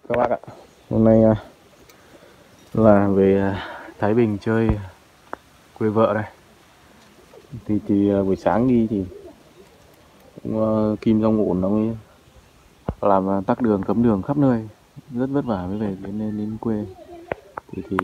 các bác ạ. Hôm nay là về Thái Bình chơi quê vợ đây. Thì buổi sáng đi thì cũng, Kim Jong Un nó mới làm tắc đường cấm đường khắp nơi, rất vất vả mới về đến quê. Thì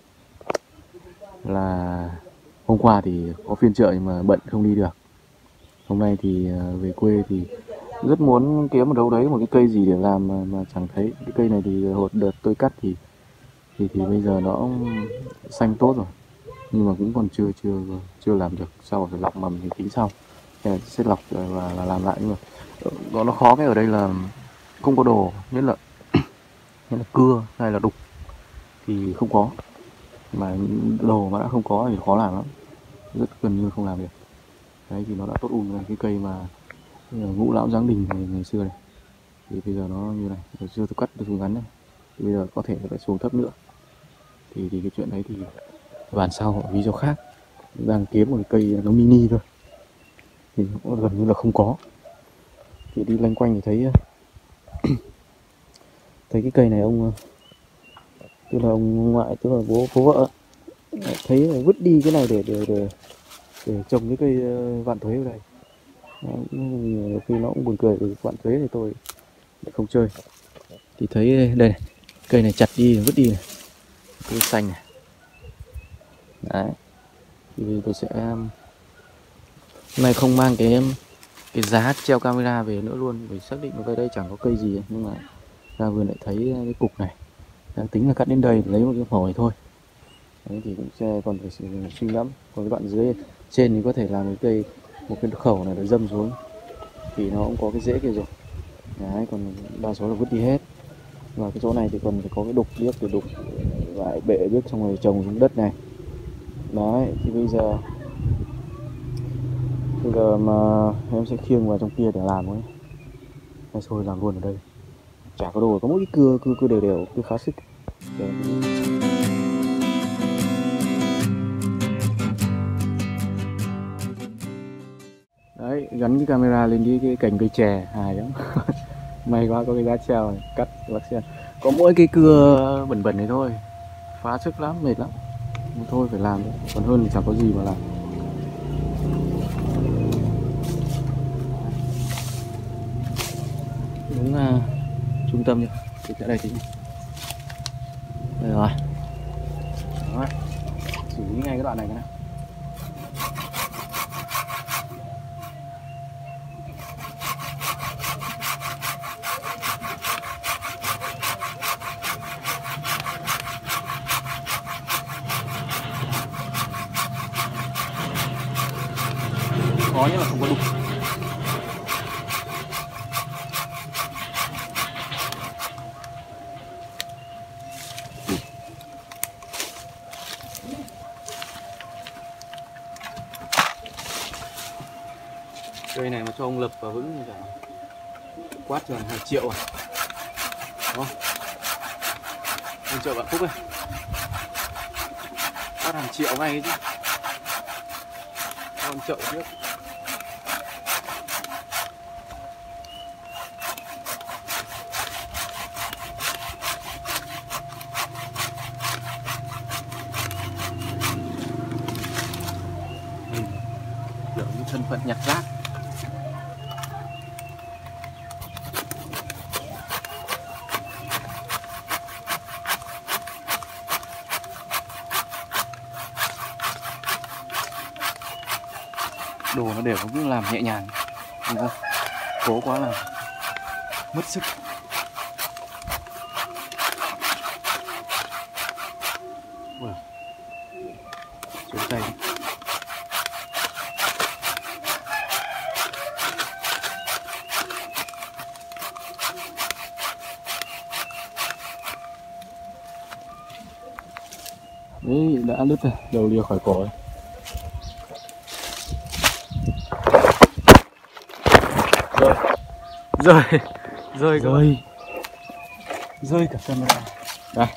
là hôm qua thì có phiên chợ nhưng mà bận không đi được. Hôm nay thì về quê thì rất muốn kiếm ở đâu đấy một cái cây gì để làm mà chẳng thấy. Cái cây này thì hồi đợt tôi cắt thì bây giờ nó xanh tốt rồi, nhưng mà cũng còn chưa làm được. Sau phải lọc mầm thì tính sau, sẽ lọc và làm lại. Nhưng mà nó khó cái ở đây là không có đồ, nhất là cưa hay là đục thì không có, mà đồ mà đã không có thì khó làm lắm, rất gần như không làm được. Đấy thì nó đã tốt cái cây mà ngũ lão giáng đình ngày xưa này, thì bây giờ nó như này. Hồi xưa tôi cắt tôi xuống ngắn này, thì bây giờ có thể nó lại xuống thấp nữa. Thì cái chuyện đấy thì bàn sau ở lý do khác, đang kiếm một cái cây nó mini thôi thì nó gần như là không có. Thì đi loanh quanh thì thấy cái cây này ông, tức là ông ngoại, tức là bố vợ thấy là vứt đi cái này để trồng cái cây vạn tuế ở đây. Nhiều khi nó cũng buồn cười, vì vạn tuế thì tôi lại không chơi. Thì thấy đây này, cây này chặt đi vứt đi này, cây xanh này. Đấy thì tôi sẽ hôm nay không mang cái giá treo camera về nữa luôn, để xác định ở đây chẳng có cây gì. Nhưng mà ra vườn lại thấy cái cục này, đang tính là cắt đến đây để lấy một cái phổi thôi. Đấy thì cũng sẽ còn phải suy lắm. Còn cái đoạn dưới trên thì có thể làm một cái khẩu này để dâm xuống, thì nó cũng có cái rễ kia rồi. Đấy, còn đa số là vứt đi hết. Và cái chỗ này thì còn phải có cái đục biết, để đục lại bệ biết, xong rồi trồng xuống đất này. Đấy thì bây giờ mà em sẽ khiêng vào trong kia để làm ấy, hay thôi làm luôn ở đây. Chả có đồ, có mỗi cái cưa đều cưa khá xích. Đấy, gắn cái camera lên cái cành cây chè hài lắm. May quá có cái giá treo này, cắt bác xem. Có mỗi cái cưa bẩn này thôi, phá sức lắm, mệt lắm. Thôi phải làm thôi, còn hơn thì chẳng có gì mà làm. Đúng trung tâm nhỉ, thì tại đây thì đây rồi. Đó, xử lý ngay cái đoạn này cái nào. Khó nhất là không có đục. Cây này mà cho ông lập và vững thì quát cho hàng triệu à. Đúng không? Anh chợ Vạn Phúc này, quát hàng triệu ngay chứ. Con chợ biết. Kiểu như thân phận nhặt rác. Đồ nó đều cũng làm nhẹ nhàng, cố quá là mất sức. Wow. Xuống tay. Đấy, đã đứt rồi, đầu lìa khỏi cổ rồi. Rơi cả camera. Đây,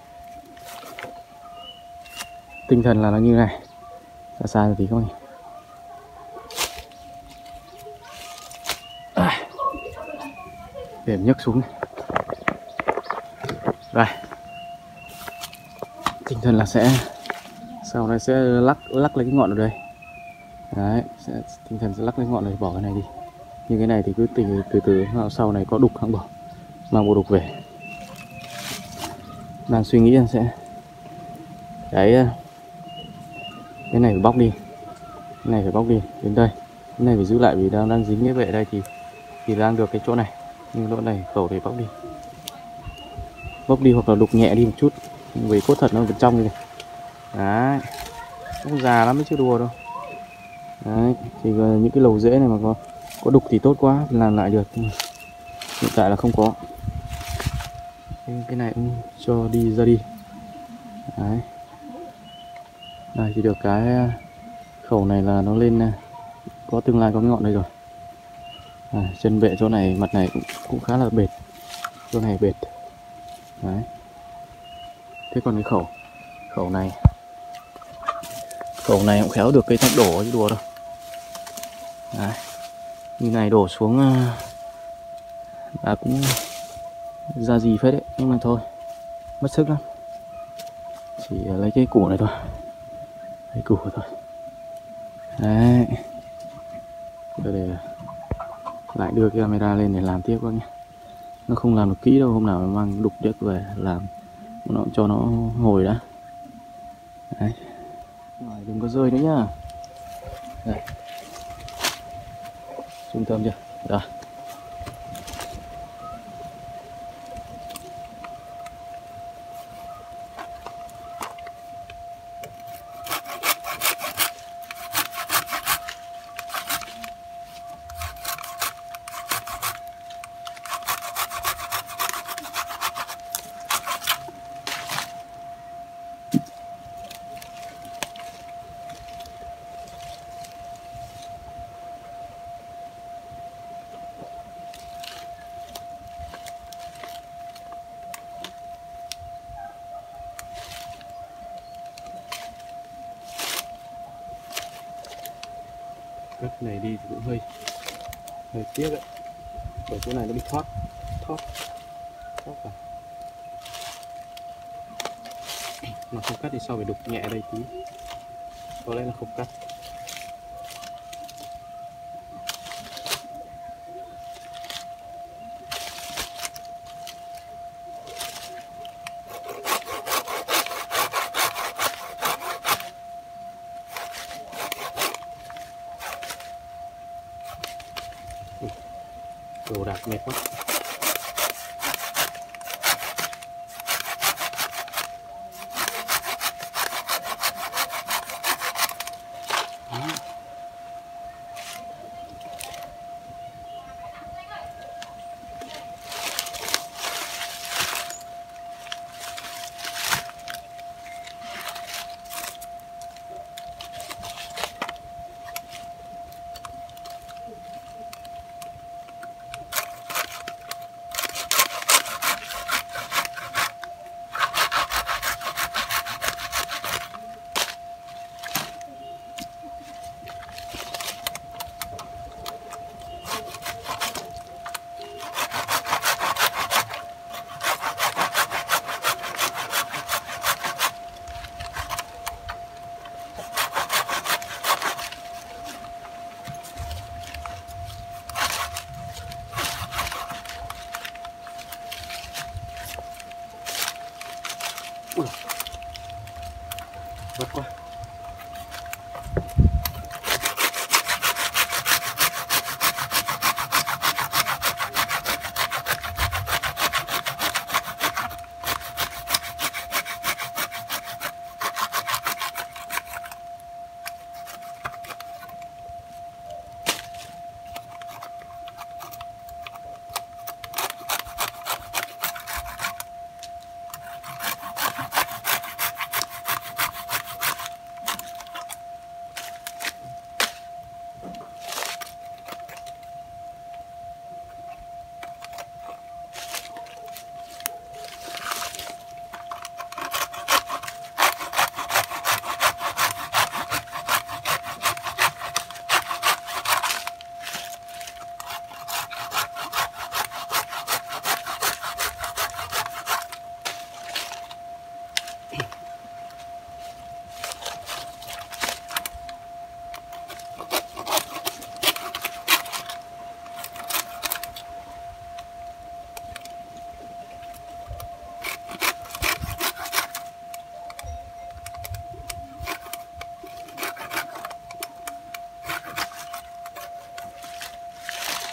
tinh thần là nó như này, xa xa thì không. Để nhấc xuống này. Đây, tinh thần là sẽ sau này sẽ lắc lấy cái ngọn ở đây. Đấy, tinh thần sẽ lắc lấy ngọn này, bỏ cái này đi. Nhưng cái này thì cứ từ từ sau này có đục hãng bỏ, mang bộ đục về. Đang suy nghĩ là sẽ cái này phải bóc đi, cái này phải bóc đi đến đây, cái này phải giữ lại vì đang dính cái bệ đây thì đang được cái chỗ này, nhưng chỗ này khẩu thì bóc đi hoặc là đục nhẹ đi một chút vì cốt thật nó bên trong như này. Đấy, cũng già lắm mới chưa đùa đâu. Đấy, thì những cái lầu rễ này mà có đục thì tốt quá, làm lại được. Hiện tại là không có. Cái này cũng cho đi ra đi. Đấy. Đây thì được cái khẩu này là nó lên, có tương lai có cái ngọn đây rồi. Chân bệ chỗ này, mặt này cũng khá là bệt, chỗ này bệt. Đấy. Thế còn cái khẩu này cũng khéo được cây thạch đổ chứ đùa đâu. Đấy. Như này đổ xuống là cũng ra gì phết đấy, nhưng mà thôi mất sức lắm, chỉ lấy cái củ này thôi, lấy củ thôi. Đấy, để lại đưa cái camera lên để làm tiếp các nhé. Nó không làm được kỹ đâu, hôm nào mang đục đếch về làm nó cho nó hồi đã. Đấy. Rồi, đừng có rơi nữa nhá. Đây, trung tâm chưa? Rồi. Cắt này đi thì cũng hơi tiếc đấy, bởi chỗ này nó bị thoát vào. Mà không cắt thì sau phải đục nhẹ đây tí, có lẽ là không cắt. Đồ đạc mệt quá.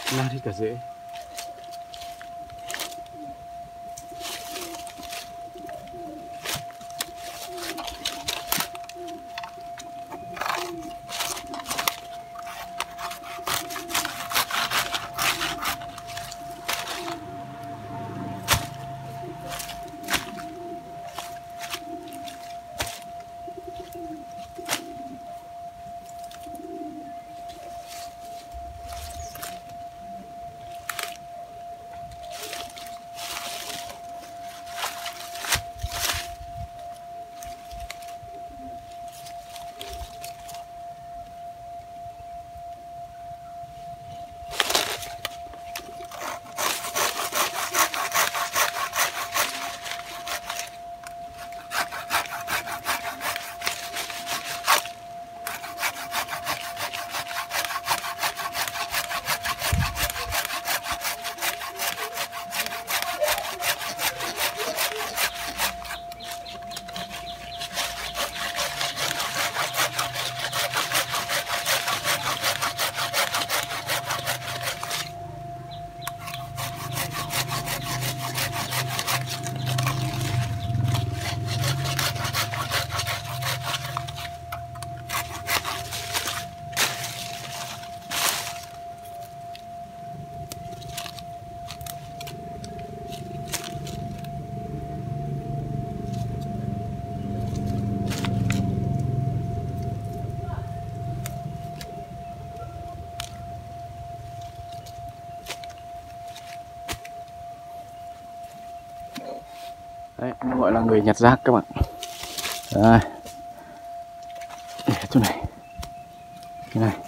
nát hết cả rễ. Đấy, nó gọi là người nhặt rác các bạn. Đây. Để chỗ này. Cái này.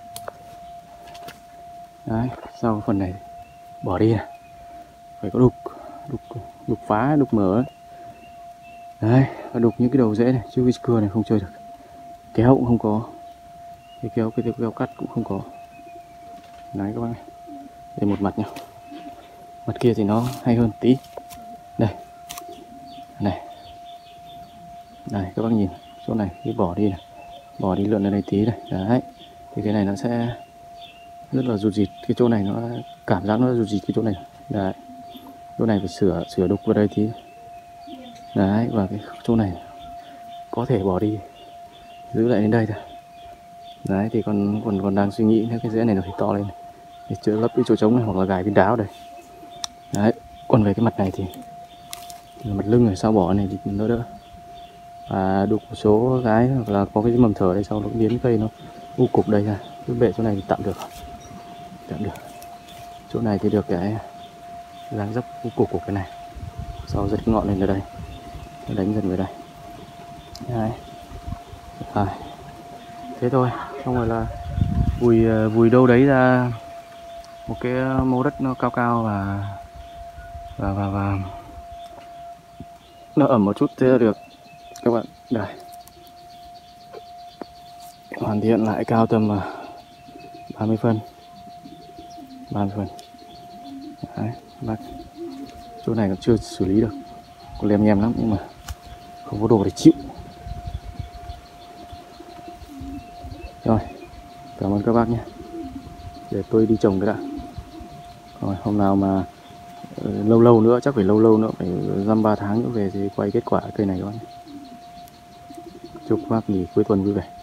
Đấy, sau phần này bỏ đi này. Phải có đục phá, đục mở ấy. Đấy, và đục những cái đầu rễ này, chứ cái cưa này không chơi được. Kéo cũng không có. Cái kéo cắt cũng không có. Đấy các bác này. Đây một mặt nhá. Mặt kia thì nó hay hơn tí. Đây. Này. Đây các bác nhìn chỗ này cái bỏ đi này. Bỏ đi lượn lên đây tí này. Đấy. Thì cái này nó sẽ rất là rụt rịt. Cái chỗ này nó cảm giác nó rụt rịt cái chỗ này. Đấy. Chỗ này phải sửa đục vào đây tí. Đấy, và cái chỗ này có thể bỏ đi, giữ lại đến đây thôi. Đấy thì còn đang suy nghĩ nếu cái rễ này nó phải to lên để chữa lấp cái chỗ trống này, hoặc là gài viên đá đây. Đấy, còn về cái mặt này thì mặt lưng này sau bỏ này thì nó đỡ. Và đục một số cái hoặc là có cái mầm thở đây, sau nó biến cây nó u cục đây ra. Cái bệ chỗ này thì tạm được. Chỗ này thì được cái dáng dấp u cục của cái này. Sau giật cái ngọn lên ở đây, nó đánh dần về đây. Đấy. Rồi. Thế thôi, xong rồi là vùi đâu đấy ra một cái mô đất nó cao cao và nó ẩm một chút thế là được các bạn. Đây, hoàn thiện lại cao tầm 30 phân. Đấy, chỗ này còn chưa xử lý được, còn lem nhem lắm nhưng mà không có đồ để chịu. Rồi, cảm ơn các bác nhé. Để tôi đi trồng cái đã. Rồi, hôm nào mà lâu nữa, chắc phải lâu nữa, phải dăm 3 tháng nữa về thì quay kết quả cây này các bác nhé. Chúc các bác nghỉ cuối tuần vui vẻ.